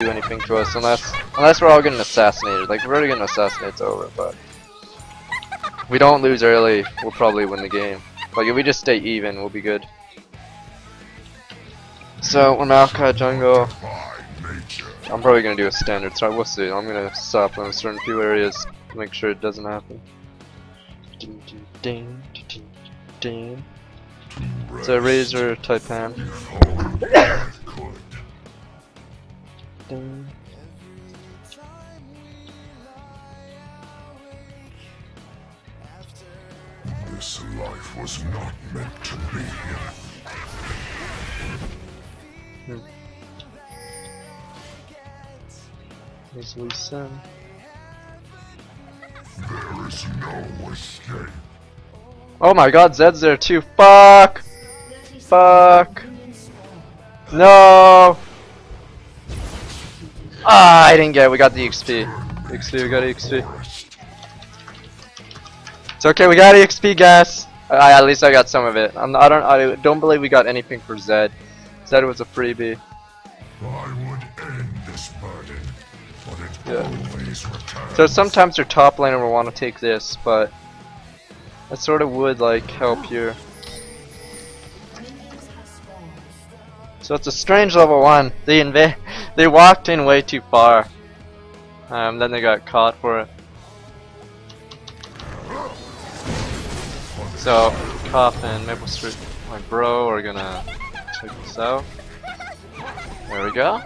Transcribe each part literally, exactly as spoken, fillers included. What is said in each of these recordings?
do anything to us unless unless we're all getting assassinated. Like, if we're getting assassinated, it's over. But if we don't lose early, we'll probably win the game. Like, if we just stay even, we'll be good. So we're Maokai jungle. I'm probably gonna do a standard start. We'll see. I'm gonna stop in certain few areas to make sure it doesn't happen. Ding, ding, ding, ding, ding. It's a Razor type hand. Ding. This life was not meant to be. Hmm. There's Lee Sin. There is no escape. Oh my god, Zed's there too. Fuck! Fuck! No! Ah, I didn't get it. We got the X P. X P, we got X P. It's okay, we got X P, guys. I, at least I got some of it. I'm, I don't. I don't believe we got anything for Zed. Zed was a freebie. I would end this burden, but it Yeah. always returns. So sometimes your top laner will want to take this, but it sort of would like help here. So it's a strange level one. They inv they walked in way too far. Um, then they got caught for it. So Koff and Maple Street, my bro, are gonna check this out. There we go.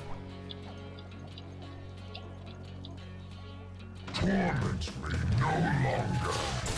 Torment me no longer.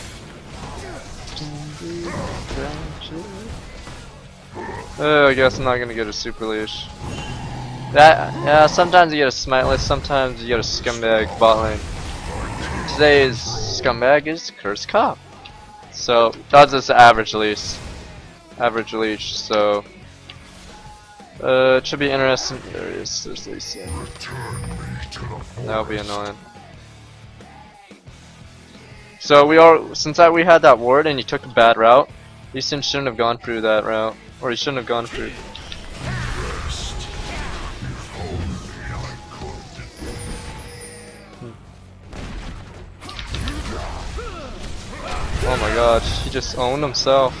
Oh, I guess I'm not gonna get a super leash. That yeah, sometimes you get a smiteless, sometimes you get a scumbag bot lane. Today's scumbag is Curse Cop. So that's just average leash. Average leash, so uh it should be interesting. There it is, there's Lee Sin. That'll be annoying. So we are since that we had that ward and he took a bad route, Lee Sin shouldn't have gone through that route. Or he shouldn't have gone through. Oh my god, he just owned himself.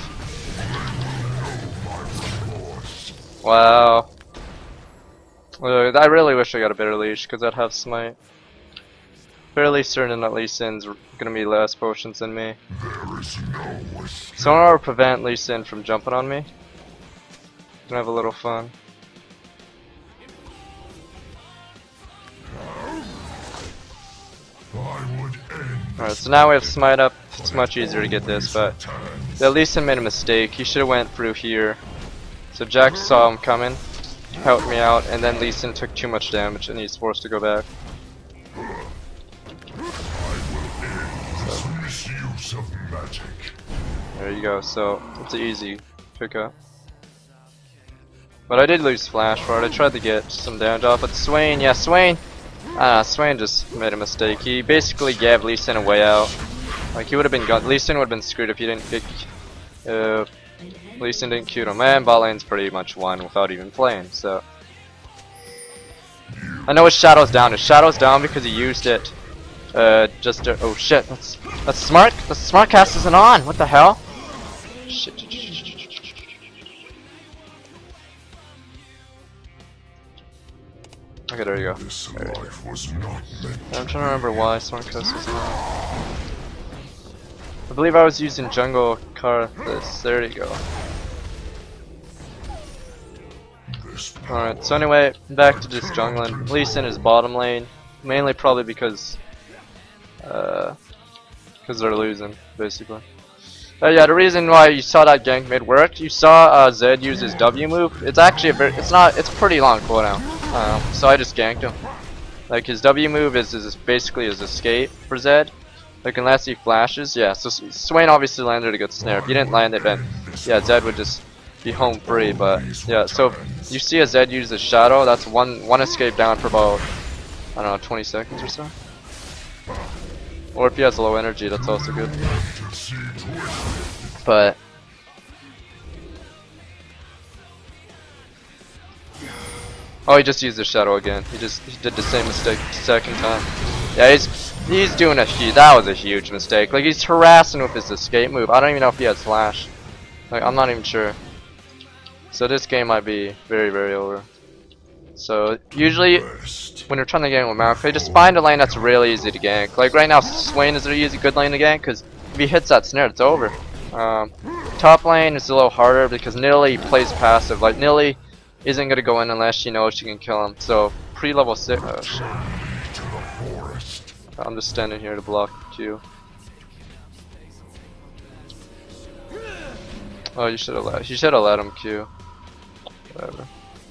Wow. Uh, I really wish I got a better leash because I'd have smite. Fairly certain that Lee Sin's gonna be less potions than me. So in order to prevent Lee Sin from jumping on me, gonna have a little fun. Alright, so now we have smite up. It's much easier to get this, but at least I made a mistake. He should have went through here. So Jack saw him coming, helped me out, and then Lee Sin took too much damage and he's forced to go back. So, there you go, so it's an easy pickup. But I did lose flash for it. I tried to get some damage off, but Swain, yeah, Swain, ah, Swain just made a mistake. He basically gave Lee Sin a way out. Like he would have been gone. Lee Sin would have been screwed if he didn't get. Uh, Lee Sin didn't cute him. Man, bot lane's pretty much won without even playing. So I know his shadow's down. His shadow's down because he used it. Uh, just to, oh shit, that's that's smart. The smart cast isn't on. What the hell? Shit. Okay, there you go. There you go. I'm trying to remember why Smartcast was not. I believe I was using jungle car this. There you go. Alright, so anyway, back to just jungling. Lee Sin is bottom lane, mainly probably because uh, because they're losing, basically. Uh, yeah, the reason why you saw that gank mid work, you saw uh, Zed use his W move. It's actually a very, it's not, it's pretty long cooldown. Um, so I just ganked him. Like his W move is, is basically his escape for Zed. Like unless he flashes, yeah. So Swain obviously landed a good snare. If he didn't land it, then yeah, Zed would just be home free. But yeah, so if you see a Zed use his shadow, that's one one escape down for about I don't know twenty seconds or so. Or if he has low energy, that's also good. But Oh, he just used the shadow again. He just he did the same mistake second time. Yeah, he's he's doing a huge. That was a huge mistake. Like he's harassing with his escape move. I don't even know if he has flash. Like I'm not even sure. So this game might be very very over. So usually when you're trying to gank with Maokai, just find a lane that's really easy to gank. Like right now, Swain is a easy good lane to gank because if he hits that snare, it's over. Um, top lane is a little harder because Nidalee plays passive. Like Nidalee isn't gonna go in unless she knows she can kill him. So pre-level six. Oh shit! I'm just standing here to block Q. Oh, you should have let. You should have let him Q. Whatever.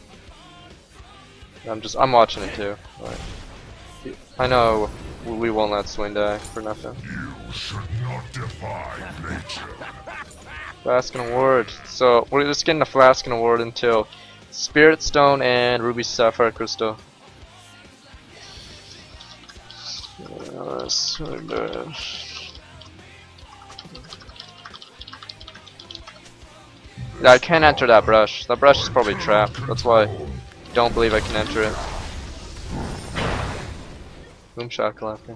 I'm just. I'm watching it too. Like, I know we won't let Swain die for nothing. You should not defy nature. Flaskin Award. So we're just getting the Flaskin Award until Spirit Stone and Ruby Sapphire Crystal. Uh, that's really bad. Yeah, I can't enter that brush. That brush is probably trapped. That's why I don't believe I can enter it. Boom shakalaka.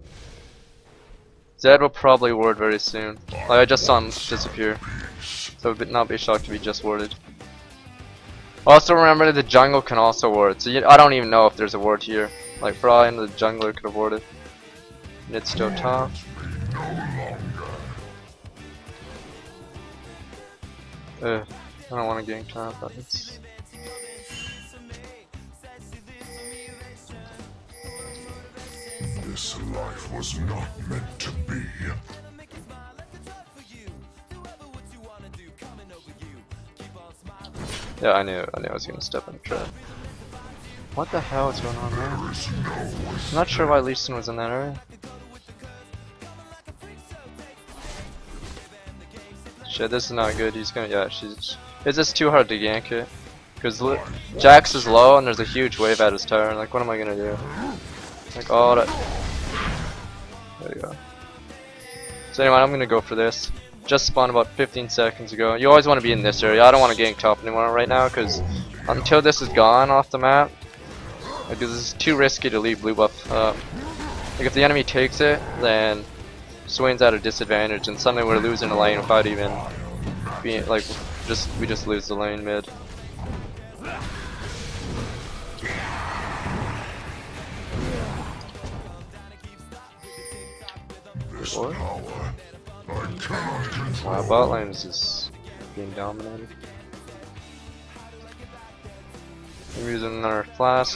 Zed will probably ward very soon. Like I just saw him disappear. So I would not be shocked if he just warded. Also remember that the jungle can also ward. So you, I don't even know if there's a ward here. Like for all I know, the jungler could have warded. And it's still top. Ugh, I don't want to gank top, but it's... This life was not meant to be. Yeah, I knew, I knew I was gonna step in the trap. What the hell is going on there? I'm not sure why Lee Sin was in that area. Shit, this is not good. He's gonna, yeah, she's. It's just too hard to gank it. Because Jax is low and there's a huge wave at his tower. Like, what am I gonna do? Like, all that. There you go. So, anyway, I'm gonna go for this. Just spawned about fifteen seconds ago. You always want to be in this area. I don't want to gank top anymore right now because until this is gone off the map, because it's too risky to leave blue buff up. Like, if the enemy takes it, then Swain's at a disadvantage, and suddenly we're losing a lane without even being like, just we just lose the lane mid. What? Wow, bot lane is just being dominated. I'm using another flask.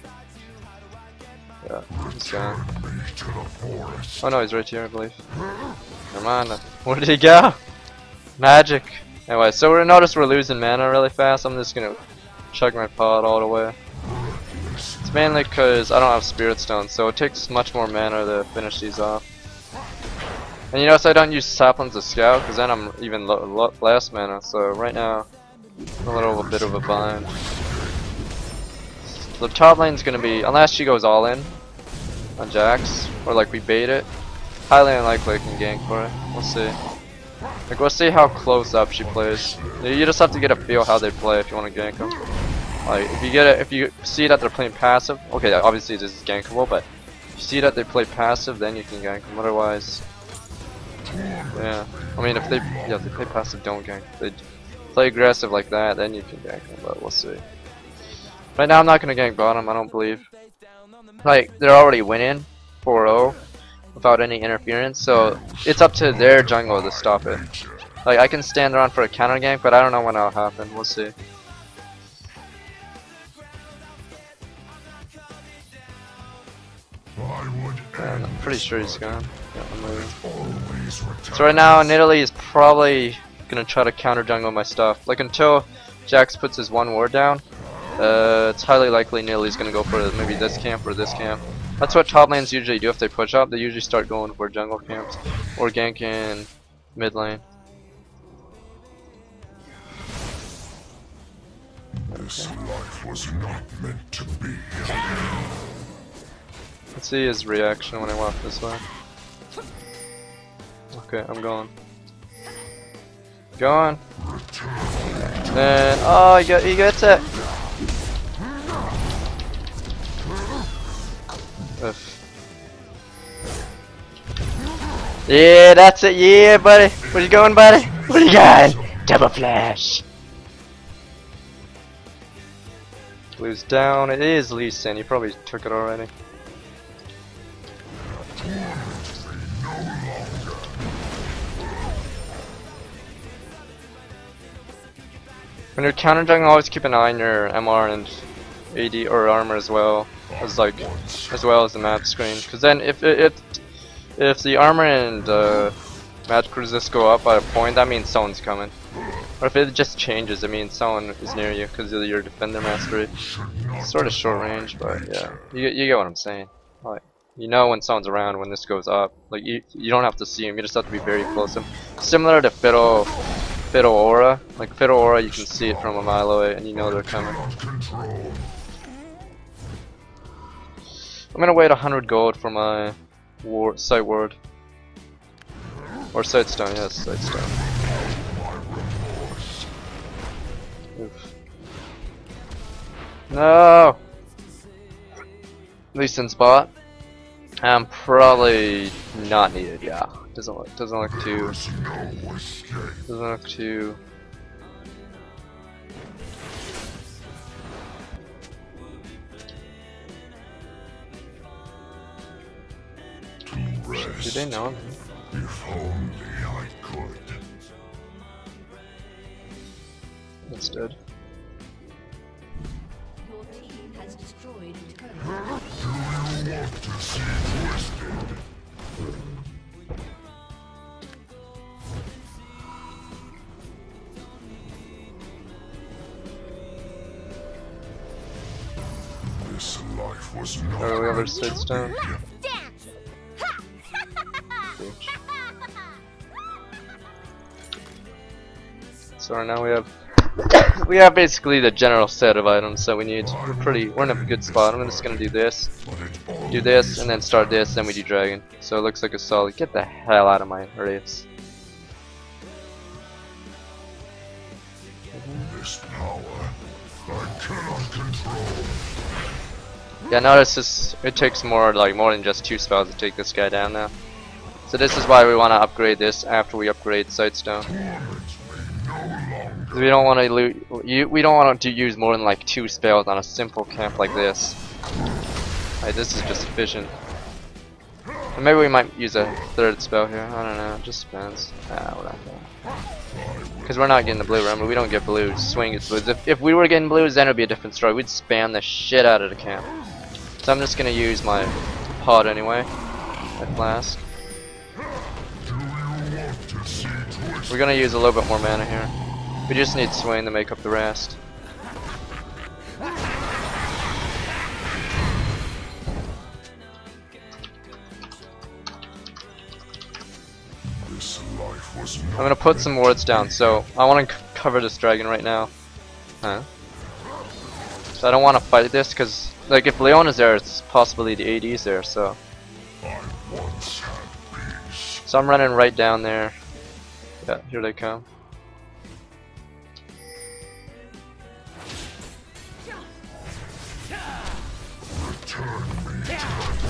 Yeah, this guy. Oh no, he's right here, I believe. Never mind. Where did he go? Magic. Anyway, so we notice we're losing mana really fast. I'm just gonna chug my pod all the way. It's mainly because I don't have Spirit Stone, so it takes much more mana to finish these off. And you notice I don't use Saplings to scout, because then I'm even lo lo less mana. So right now, I'm a little a bit of a bind. The top lane's gonna be, unless she goes all in on Jax, or like we bait it, highly unlikely I can gank for it. We'll see. Like we'll see how close up she plays. You just have to get a feel how they play if you want to gank them. Like if you get it, if you see that they're playing passive, okay, obviously this is gankable, but if you see that they play passive, then you can gank them. Otherwise, yeah. I mean, if they, yeah, if they play passive, don't gank. If they play aggressive like that, then you can gank them. But we'll see. Right now I'm not gonna gank bottom, I don't believe. Like, they're already winning four oh without any interference, so it's up to their jungle to stop it. Like, I can stand around for a counter gank, but I don't know when that'll happen, we'll see. And I'm pretty sure he's gone. Yeah, I'm moving. So right now, Nidalee is probably gonna try to counter jungle my stuff. Like, until Jax puts his one ward down, Uh, it's highly likely Nidalee's gonna go for maybe this camp or this camp. That's what top lanes usually do if they push up. They usually start going for jungle camps or ganking mid lane. This life was not meant to be. Let's see his reaction when I walk this way. Okay, I'm going. Going. Then, oh, he, got, he gets it. Ugh. Yeah, that's it. Yeah, buddy. Where you going, buddy? Where you going? Double flash. Blue's down. It is Lee Sin. You probably took it already. When you're counter jungle, always keep an eye on your M R and A D or armor as well as like as well as the map screen. Because then if it, if if the armor and uh, magic resist go up by a point, that means someone's coming. Or if it just changes, it means someone is near you because of your defender mastery. It's sort of short range, but yeah, you you get what I'm saying. Like you know when someone's around when this goes up. Like you you don't have to see him, you just have to be very close to him. Similar to Fiddle. Fiddle Aura. Like Fiddle Aura, you can see it from a mile away and you know they're coming. I'm gonna wait a hundred gold for my war sight ward. Or sight stone, yes, sight stone. Oof. No! Lee Sin's bot. I'm probably not needed, yeah. Doesn't look doesn't look too doesn't look too do they know me? If only I could. It's dead. Your team has destroyed a turret. Do you want to see twisted? This life was not Are we ever meant stood to stone? be. Dance! So now we have we have basically the general set of items that we need. We're pretty we're in a good spot. I'm just gonna do this, do this, and then start this, then we do dragon. So it looks like a solid. Get the hell out of my race. This power I cannot control. Yeah, notice this. It takes more like more than just two spells to take this guy down now. So this is why we want to upgrade this after we upgrade Sightstone. We don't want to loot. You, we don't want to use more than like two spells on a simple camp like this. Like, this is just efficient. And maybe we might use a third spell here. I don't know. It just depends. Ah, whatever. Because we're not getting the blue. Remember, we don't get blues. Swing gets blues. If, if we were getting blues, then it would be a different story. We'd spam the shit out of the camp. So I'm just gonna use my pod anyway. My flask. We're gonna use a little bit more mana here. We just need Swain to make up the rest. This life was I'm not gonna put meant some to wards be. down, so I want to cover this dragon right now. Huh? So I don't want to fight this because, like, if Leon is there, it's possibly the A D's there. So, I once had peace. so I'm running right down there. Yeah, here they come. Return me to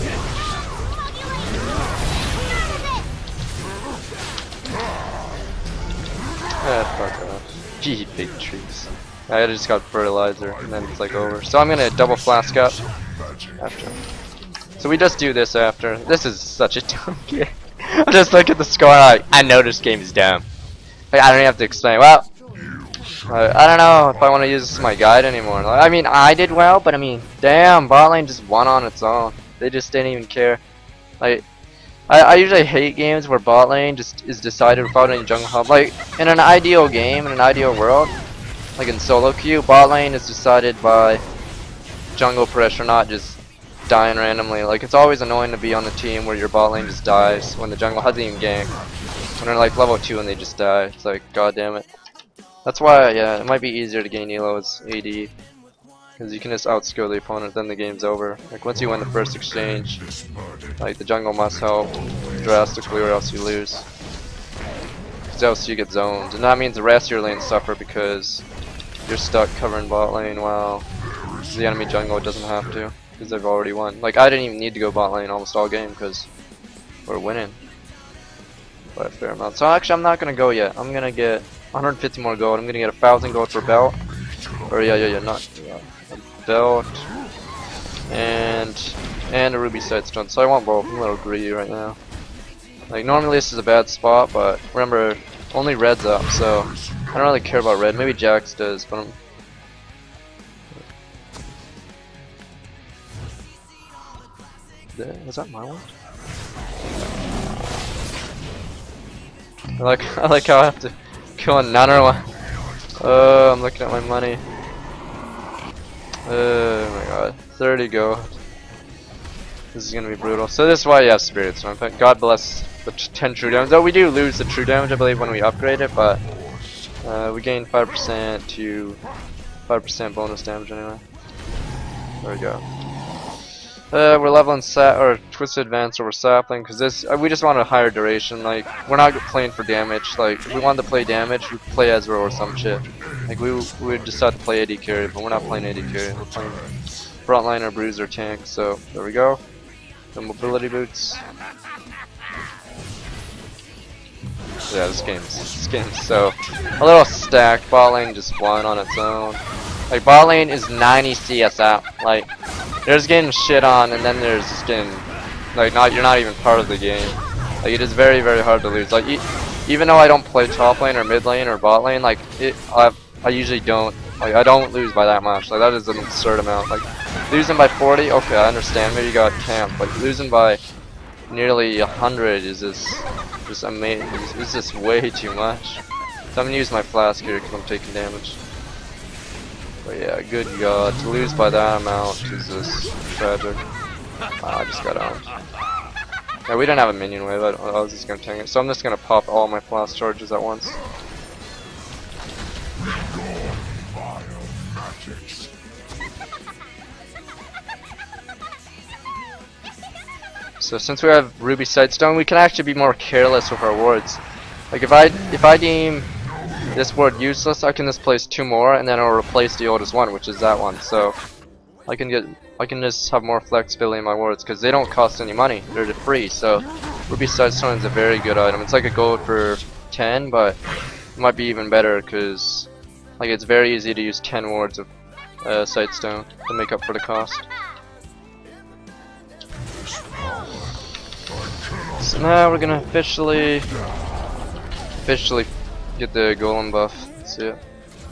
Ah, fuck off. Gee, big trees. I just got fertilizer, and then it's like over. So I'm gonna double flask up magic. after. So we just do this after. This is such a dumb game. I just look at the score like, I know this game is dumb. Like, I don't even have to explain. Well, uh, I don't know if I want to use this as my guide anymore. Like, I mean, I did well, but I mean, damn, bot lane just won on its own. They just didn't even care. Like, I, I usually hate games where bot lane just is decided without any jungle help. Like, in an ideal game, in an ideal world, like in solo queue, bot lane is decided by jungle pressure, not just dying randomly. Like, it's always annoying to be on the team where your bot lane just dies when the jungle hasn't even ganked. When they're like level two and they just die. It's like, god damn it. That's why, yeah, it might be easier to gain elo as A D. Because you can just outscore the opponent, then the game's over. Like, once you win the first exchange, like, the jungle must help drastically or else you lose. Because else you get zoned. And that means the rest of your lanes suffer because you're stuck covering bot lane while the enemy jungle doesn't have to. because they've already won. Like I didn't even need to go bot lane almost all game because we're winning by a fair amount. So actually, I'm not gonna go yet. I'm gonna get one hundred fifty more gold. I'm gonna get a thousand gold for belt. Or yeah, yeah, yeah, not yeah, a belt and and a ruby sightstone. So I want both. I'm a little greedy right now. Like normally this is a bad spot, but remember only red's up, so I don't really care about red. Maybe Jax does, but I'm. Was that my one? I like I like how I have to kill another one. Oh, I'm looking at my money. Oh my god, thirty gold. This is gonna be brutal. So this is why you have spirits. God bless the ten true damage. Though we do lose the true damage, I believe, when we upgrade it, but uh, we gain five percent to five percent bonus damage anyway. There we go. Uh, we're leveling sap or twisted advance over sapling because this uh, we just want a higher duration. Like we're not playing for damage. Like if we wanted to play damage, we play Ezreal or some shit. Like we we would decide to play A D carry, but we're not playing A D carry. We're playing frontline or bruiser tank. So there we go. The mobility boots. Yeah, this game's this game's so a little stacked. Bot lane just won on its own. Like bot lane is ninety C S out. Like there's getting shit on, and then there's just getting like not you're not even part of the game. Like it is very very hard to lose. Like e even though I don't play top lane or mid lane or bot lane, like it I I usually don't like I don't lose by that much. Like that is an absurd amount. Like losing by forty, okay, I understand. Maybe you got camped. Like losing by nearly a hundred is just just amazing. It's just way too much. So I'm gonna use my flask here because I'm taking damage. But yeah, good god, to lose by that amount is just tragic. Ah, I just got owned. Yeah, we didn't have a minion wave, I, I was just gonna tank it. So I'm just gonna pop all my flask charges at once. So since we have Ruby Sightstone, we can actually be more careless with our wards. Like if I if I deem this ward useless, I can just place two more, and then I'll replace the oldest one, which is that one. So I can get, I can just have more flexibility in my wards because they don't cost any money; they're free. So Ruby Sightstone is a very good item. It's like a gold for ten, but it might be even better because like it's very easy to use ten wards of uh, Sightstone to make up for the cost. So now we're gonna officially, officially. Get the golem buff. Let's see it.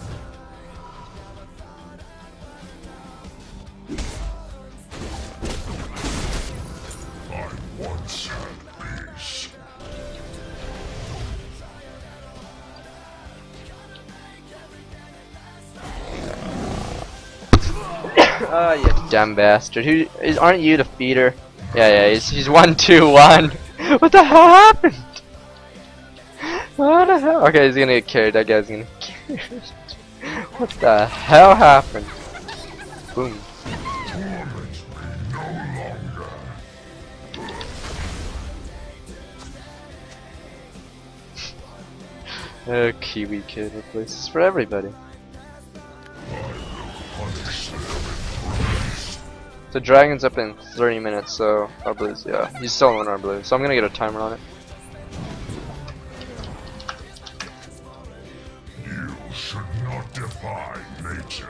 I once had peace. Ah, you dumb bastard. Who is? Aren't you the feeder? Yeah, yeah. He's he's one two one. What the hell happened? What the hell? Okay, he's gonna get carried. That guy's gonna get carried. What the hell happened? Boom. Oh, Kiwi Kid replaces for everybody. The dragon's up in thirty minutes, so our blues, yeah, he's still in our blue. So I'm gonna get a timer on it. Should not defy nature.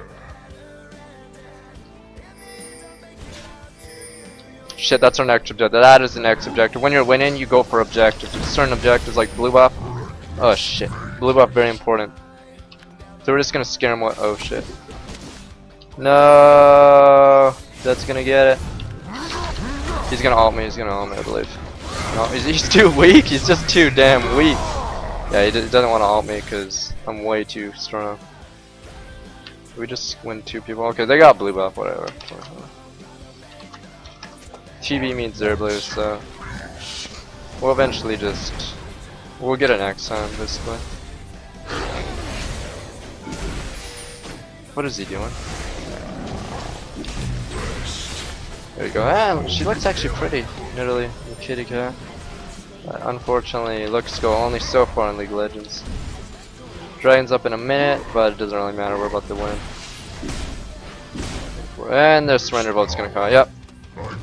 Shit, that's our next objective. That is the next objective. When you're winning, you go for objectives. Certain objectives like blue buff. Oh shit, blue buff very important. So we're just gonna scare him. What? Oh shit. No, that's gonna get it. He's gonna ult me. He's gonna ult me, I believe. No, he's, he's too weak. He's just too damn weak. Yeah, he d doesn't want to ult me because I'm way too strong. We just win two people. Okay, they got blue buff, whatever. T V means they're blue, so we'll eventually just we'll get it next time, basically. What is he doing? There we go. Ah, she looks actually pretty, literally, the kitty cat. Uh, unfortunately, looks go only so far in League of Legends. Dragon's up in a minute, but it doesn't really matter. We're about to win. And their surrender vote's gonna come. Yep,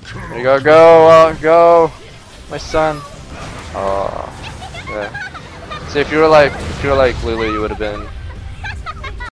There you go, go, uh, go, my son. Oh, yeah. See, if you were like, if you were like Lulu, you would have been